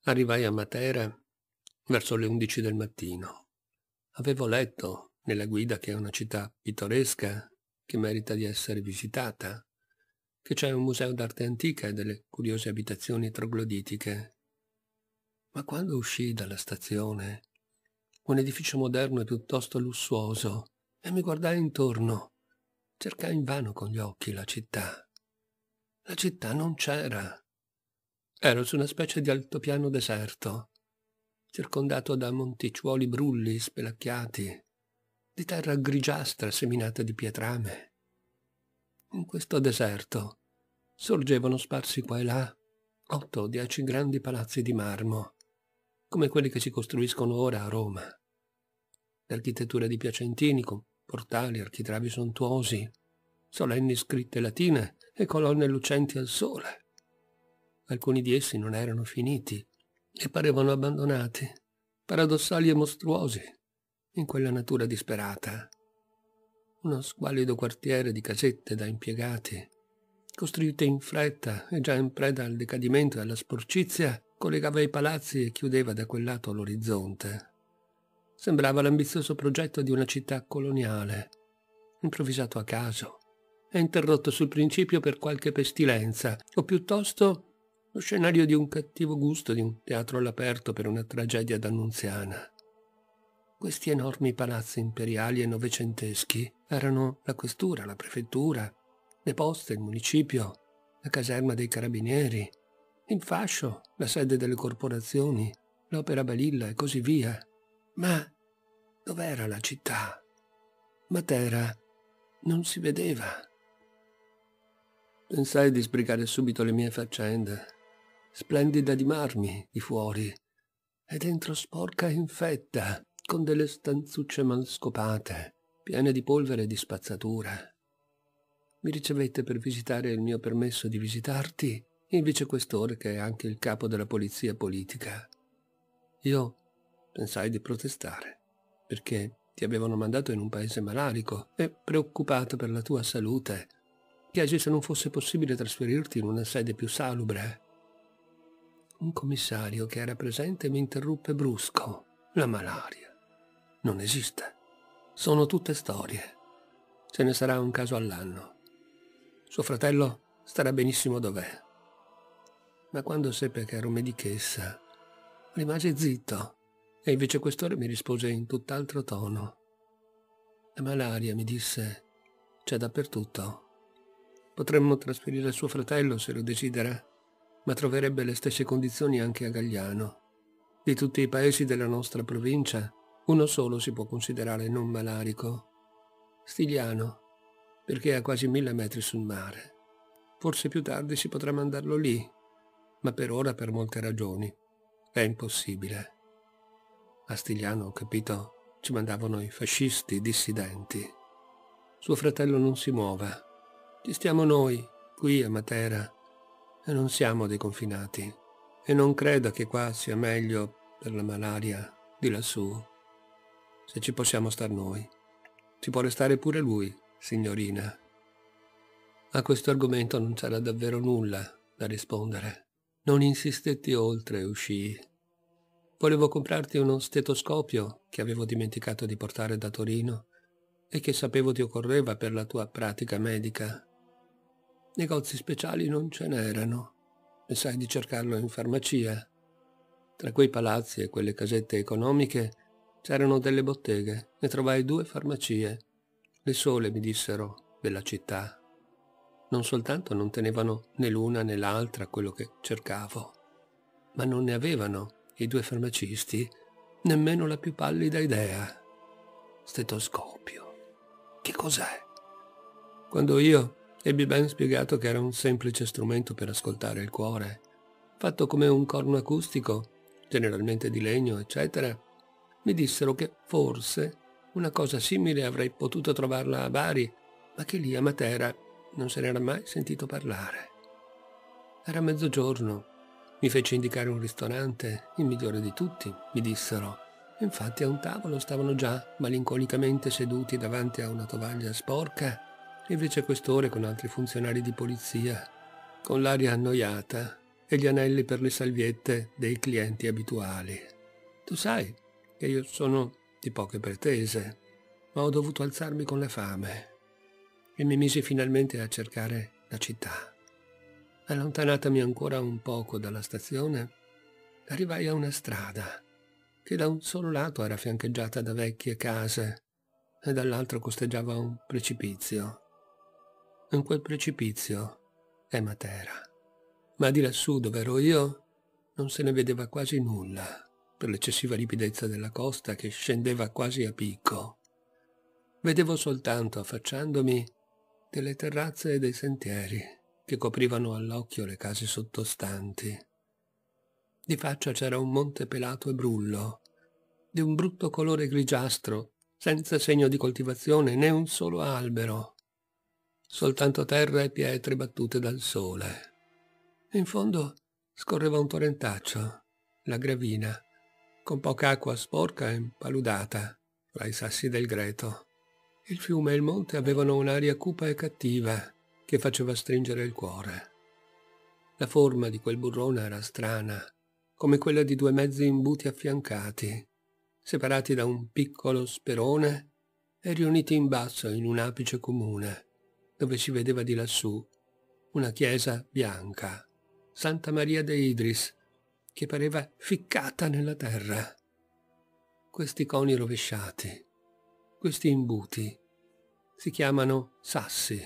Arrivai a Matera verso le 11 del mattino. Avevo letto nella guida che è una città pittoresca che merita di essere visitata, che c'è un museo d'arte antica e delle curiose abitazioni trogloditiche. Ma quando uscii dalla stazione, un edificio moderno e piuttosto lussuoso, e mi guardai intorno, cercai invano con gli occhi la città. La città non c'era. Ero su una specie di altopiano deserto, circondato da monticciuoli brulli spelacchiati, di terra grigiastra seminata di pietrame. In questo deserto sorgevano sparsi qua e là 8 o 10 grandi palazzi di marmo, come quelli che si costruiscono ora a Roma. L'architettura di Piacentini, con portali, architravi sontuosi, solenni scritte latine e colonne lucenti al sole. Alcuni di essi non erano finiti e parevano abbandonati, paradossali e mostruosi, in quella natura disperata. Uno squallido quartiere di casette da impiegati, costruite in fretta e già in preda al decadimento e alla sporcizia, collegava i palazzi e chiudeva da quel lato l'orizzonte. Sembrava l'ambizioso progetto di una città coloniale, improvvisato a caso e interrotto sul principio per qualche pestilenza, o piuttosto lo scenario di un cattivo gusto di un teatro all'aperto per una tragedia d'annunziana. Questi enormi palazzi imperiali e novecenteschi erano la questura, la prefettura, le poste, il municipio, la caserma dei carabinieri, il fascio, la sede delle corporazioni, l'opera Balilla e così via. Ma dov'era la città? Matera non si vedeva. Pensai di sbrigare subito le mie faccende, splendida di marmi di fuori, e dentro sporca e infetta, con delle stanzucce mal scopate, piene di polvere e di spazzatura. Mi ricevette per visitare il mio permesso di visitarti il vicequestore, che è anche il capo della polizia politica. Io pensai di protestare, perché ti avevano mandato in un paese malarico e, preoccupato per la tua salute, chiesi se non fosse possibile trasferirti in una sede più salubre. Un commissario che era presente mi interruppe brusco. La malaria non esiste. Sono tutte storie. Ce ne sarà un caso all'anno. Suo fratello starà benissimo dov'è. Ma quando seppe che ero medichessa, rimase zitto e il vicequestore mi rispose in tutt'altro tono. La malaria, mi disse, c'è dappertutto. Potremmo trasferire suo fratello se lo desidera, ma troverebbe le stesse condizioni anche a Gagliano. Di tutti i paesi della nostra provincia, uno solo si può considerare non malarico. Stigliano, perché è a quasi 1000 metri sul mare. Forse più tardi si potrà mandarlo lì, ma per ora, per molte ragioni, è impossibile. A Stigliano, ho capito, ci mandavano i fascisti, i dissidenti. Suo fratello non si muova. Ci stiamo noi, qui a Matera, e non siamo dei confinati. E non creda che qua sia meglio per la malaria di lassù. Se ci possiamo star noi, ci può restare pure lui, signorina. A questo argomento non c'era davvero nulla da rispondere. Non insistetti oltre e uscii. Volevo comprarti uno stetoscopio che avevo dimenticato di portare da Torino e che sapevo ti occorreva per la tua pratica medica. Negozi speciali non ce n'erano. Pensai di cercarlo in farmacia. Tra quei palazzi e quelle casette economiche c'erano delle botteghe e trovai 2 farmacie, le sole, mi dissero, della città. Non soltanto non tenevano né l'una né l'altra quello che cercavo, ma non ne avevano i 2 farmacisti nemmeno la più pallida idea. Stetoscopio. Che cos'è? Quando io ebbi ben spiegato che era un semplice strumento per ascoltare il cuore, fatto come un corno acustico, generalmente di legno, eccetera, mi dissero che forse una cosa simile avrei potuto trovarla a Bari, ma che lì a Matera non se n'era mai sentito parlare. Era mezzogiorno. Mi feci indicare un ristorante, il migliore di tutti, mi dissero. Infatti a un tavolo stavano già malinconicamente seduti davanti a una tovaglia sporca il vicequestore con altri funzionari di polizia, con l'aria annoiata e gli anelli per le salviette dei clienti abituali. Tu sai che io sono di poche pretese, ma ho dovuto alzarmi con la fame e mi misi finalmente a cercare la città. Allontanatami ancora un poco dalla stazione, arrivai a una strada che da un solo lato era fiancheggiata da vecchie case e dall'altro costeggiava un precipizio. In quel precipizio è Matera, ma di lassù dove ero io non se ne vedeva quasi nulla per l'eccessiva ripidezza della costa che scendeva quasi a picco. Vedevo soltanto, affacciandomi, delle terrazze e dei sentieri che coprivano all'occhio le case sottostanti. Di faccia c'era un monte pelato e brullo, di un brutto colore grigiastro, senza segno di coltivazione né un solo albero, soltanto terra e pietre battute dal sole. In fondo scorreva un torrentaccio, la Gravina, con poca acqua sporca e impaludata fra i sassi del greto. Il fiume e il monte avevano un'aria cupa e cattiva che faceva stringere il cuore. La forma di quel burrone era strana, come quella di due mezzi imbuti affiancati, separati da un piccolo sperone e riuniti in basso in un apice comune, dove si vedeva di lassù una chiesa bianca, Santa Maria de Idris, che pareva ficcata nella terra. Questi coni rovesciati, questi imbuti, si chiamano sassi,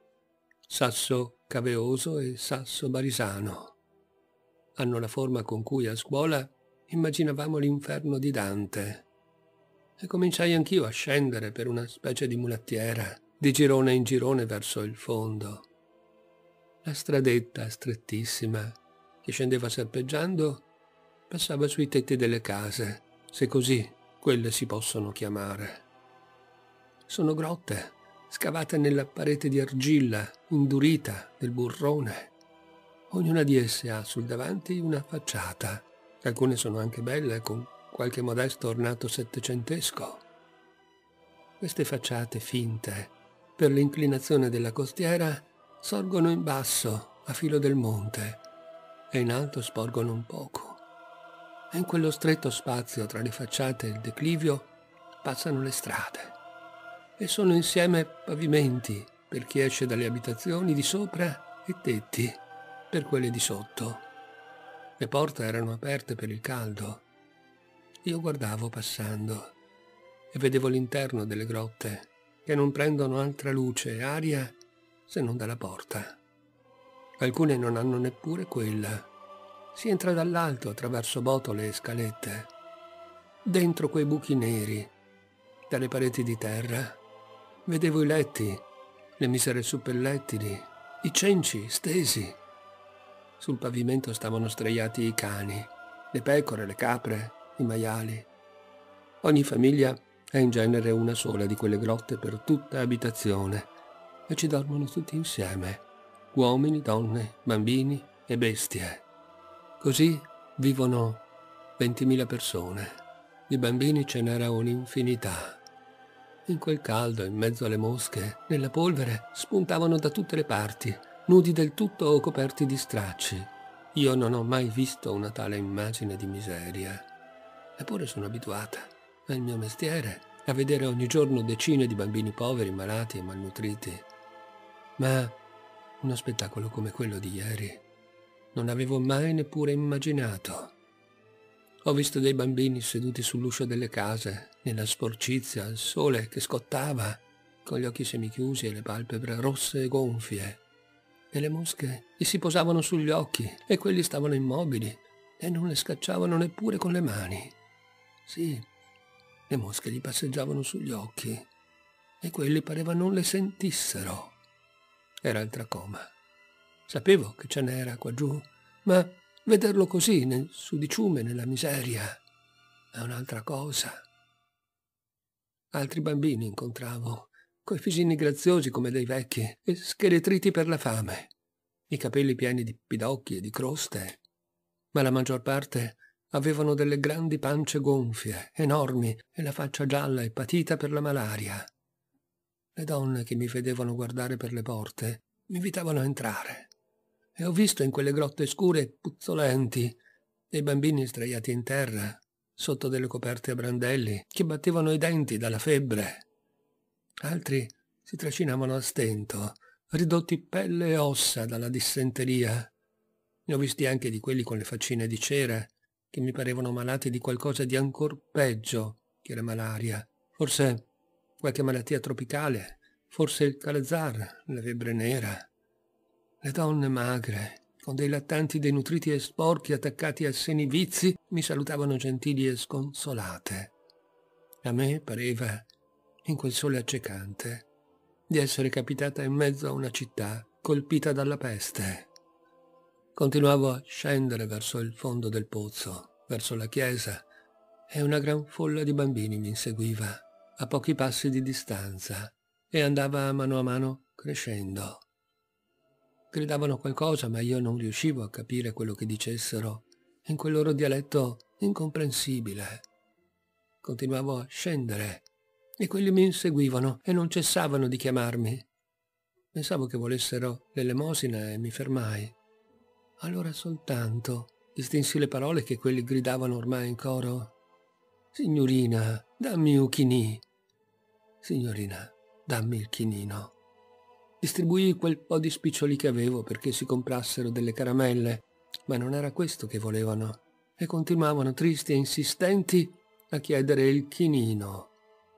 sasso caveoso e sasso barisano. Hanno la forma con cui a scuola immaginavamo l'inferno di Dante e cominciai anch'io a scendere per una specie di mulattiera, di girone in girone verso il fondo. La stradetta strettissima che scendeva serpeggiando passava sui tetti delle case, se così quelle si possono chiamare. Sono grotte scavate nella parete di argilla indurita del burrone. Ognuna di esse ha sul davanti una facciata. Alcune sono anche belle, con qualche modesto ornato settecentesco. Queste facciate finte, per l'inclinazione della costiera, sorgono in basso, a filo del monte, e in alto sporgono un poco. E in quello stretto spazio tra le facciate e il declivio passano le strade. E sono insieme pavimenti per chi esce dalle abitazioni di sopra e tetti per quelle di sotto. Le porte erano aperte per il caldo. Io guardavo passando e vedevo l'interno delle grotte che non prendono altra luce e aria se non dalla porta. Alcune non hanno neppure quella. Si entra dall'alto attraverso botole e scalette. Dentro quei buchi neri, dalle pareti di terra, vedevo i letti, le misere suppellettili, i cenci stesi. Sul pavimento stavano straiati i cani, le pecore, le capre, i maiali. Ogni famiglia ha in genere una sola di quelle grotte per tutta abitazione e ci dormono tutti insieme, uomini, donne, bambini e bestie. Così vivono 20.000 persone. Di bambini ce n'era un'infinità. In quel caldo, in mezzo alle mosche, nella polvere, spuntavano da tutte le parti, nudi del tutto o coperti di stracci. Io non ho mai visto una tale immagine di miseria. Eppure sono abituata, è il mio mestiere, a vedere ogni giorno decine di bambini poveri, malati e malnutriti. Ma uno spettacolo come quello di ieri non avevo mai neppure immaginato. Ho visto dei bambini seduti sull'uscio delle case, nella sporcizia, al sole che scottava, con gli occhi semichiusi e le palpebre rosse e gonfie. E le mosche gli si posavano sugli occhi e quelli stavano immobili e non le scacciavano neppure con le mani. Sì, le mosche gli passeggiavano sugli occhi e quelli pareva non le sentissero. Era il tracoma. Sapevo che ce n'era qua giù, ma vederlo così nel sudiciume, nella miseria, è un'altra cosa. Altri bambini incontravo, coi fisini graziosi come dei vecchi e scheletriti per la fame, i capelli pieni di pidocchi e di croste, ma la maggior parte avevano delle grandi pance gonfie, enormi, e la faccia gialla e patita per la malaria. Le donne che mi vedevano guardare per le porte mi invitavano a entrare e ho visto in quelle grotte scure e puzzolenti dei bambini sdraiati in terra, sotto delle coperte a brandelli, che battevano i denti dalla febbre. Altri si trascinavano a stento, ridotti pelle e ossa dalla dissenteria. Ne ho visti anche di quelli con le faccine di cera, che mi parevano malati di qualcosa di ancor peggio che la malaria. Forse qualche malattia tropicale, forse il calzar, la febbre nera. Le donne magre, con dei lattanti denutriti e sporchi attaccati a seni vizi, mi salutavano gentili e sconsolate. A me pareva, in quel sole accecante, di essere capitata in mezzo a una città colpita dalla peste. Continuavo a scendere verso il fondo del pozzo, verso la chiesa, e una gran folla di bambini mi inseguiva, a pochi passi di distanza, e andava a mano crescendo. Gridavano qualcosa, ma io non riuscivo a capire quello che dicessero, in quel loro dialetto incomprensibile. Continuavo a scendere, e quelli mi inseguivano e non cessavano di chiamarmi. Pensavo che volessero l'elemosina e mi fermai. Allora soltanto distinsi le parole che quelli gridavano ormai in coro. «Signorina, dammi un chinì! Signorina, dammi il chinino!» Distribuii quel po' di spiccioli che avevo perché si comprassero delle caramelle, ma non era questo che volevano, e continuavano tristi e insistenti a chiedere il chinino.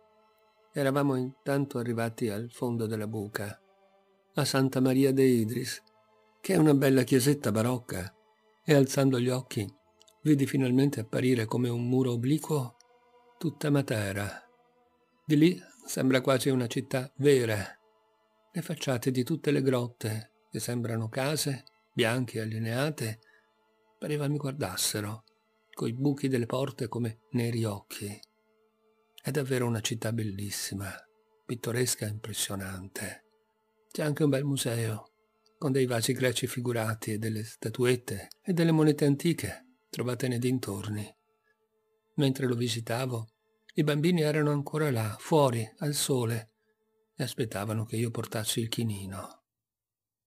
Eravamo intanto arrivati al fondo della buca, a Santa Maria de Idris, che è una bella chiesetta barocca, e alzando gli occhi vidi finalmente apparire come un muro obliquo tutta Matera. Di lì sembra quasi una città vera. Le facciate di tutte le grotte, che sembrano case, bianche e allineate, pareva mi guardassero, coi buchi delle porte come neri occhi. È davvero una città bellissima, pittoresca e impressionante. C'è anche un bel museo, con dei vasi greci figurati e delle statuette e delle monete antiche trovate nei dintorni. Mentre lo visitavo, i bambini erano ancora là, fuori, al sole, e aspettavano che io portassi il chinino.